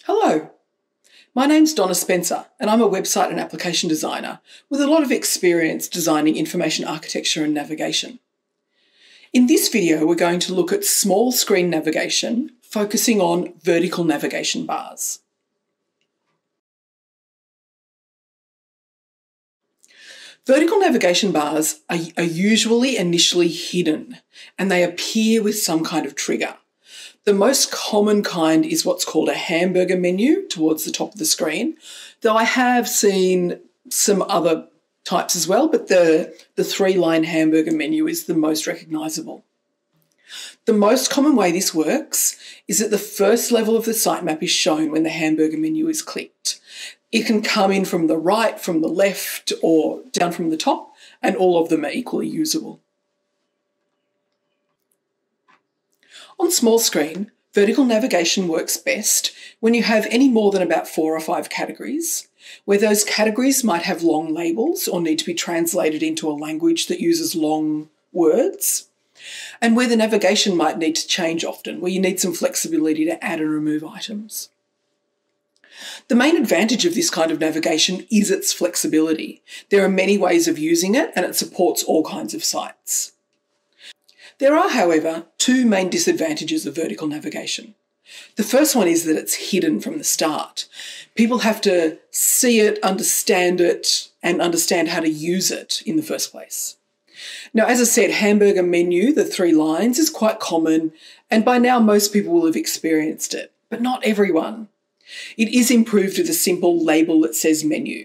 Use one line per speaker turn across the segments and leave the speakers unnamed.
Hello, my name's Donna Spencer and I'm a website and application designer with a lot of experience designing information architecture and navigation. In this video, we're going to look at small screen navigation, focusing on vertical navigation bars. Vertical navigation bars are usually initially hidden and they appear with some kind of trigger. The most common kind is what's called a hamburger menu towards the top of the screen, though I have seen some other types as well, but the three-line hamburger menu is the most recognisable. The most common way this works is that the first level of the sitemap is shown when the hamburger menu is clicked. It can come in from the right, from the left, or down from the top, and all of them are equally usable. On small screen, vertical navigation works best when you have any more than about 4 or 5 categories, where those categories might have long labels or need to be translated into a language that uses long words, and where the navigation might need to change often, where you need some flexibility to add and remove items. The main advantage of this kind of navigation is its flexibility. There are many ways of using it and it supports all kinds of sites. There are, however, 2 main disadvantages of vertical navigation. The first one is that it's hidden from the start. People have to see it, and understand how to use it in the first place. Now, as I said, hamburger menu, the 3 lines, is quite common, and by now most people will have experienced it, but not everyone. It is improved with a simple label that says menu.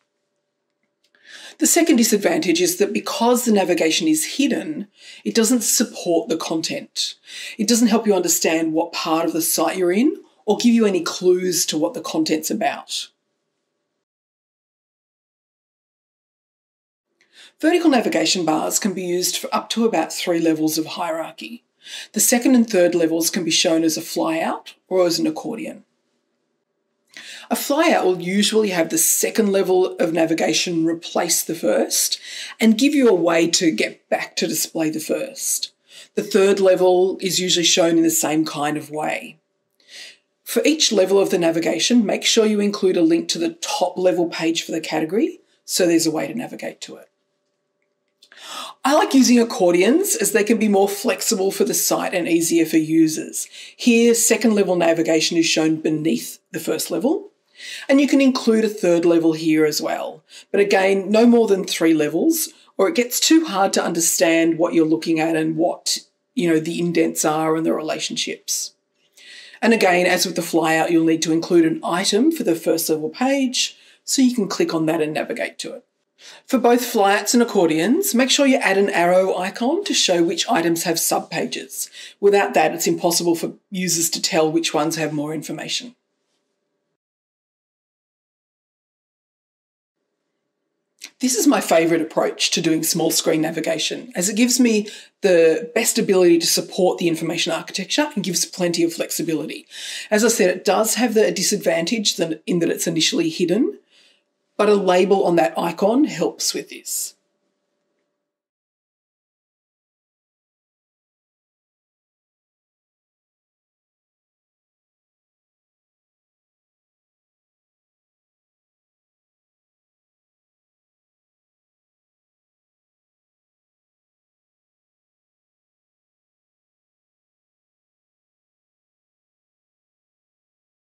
The second disadvantage is that because the navigation is hidden, it doesn't support the content. It doesn't help you understand what part of the site you're in or give you any clues to what the content's about. Vertical navigation bars can be used for up to about 3 levels of hierarchy. The second and third levels can be shown as a flyout or as an accordion. A flyout will usually have the second level of navigation replace the first and give you a way to get back to display the first. The third level is usually shown in the same kind of way. For each level of the navigation, make sure you include a link to the top level page for the category so there's a way to navigate to it. I like using accordions as they can be more flexible for the site and easier for users. Here, second level navigation is shown beneath the first level, and you can include a third level here as well. But again, no more than 3 levels, or it gets too hard to understand what you're looking at and what, the indents are and the relationships. And again, as with the flyout, you'll need to include an item for the first level page, so you can click on that and navigate to it. For both flyouts and accordions, make sure you add an arrow icon to show which items have subpages. Without that, it's impossible for users to tell which ones have more information. This is my favourite approach to doing small screen navigation, as it gives me the best ability to support the information architecture and gives plenty of flexibility. As I said, it does have the disadvantage in that it's initially hidden, but a label on that icon helps with this.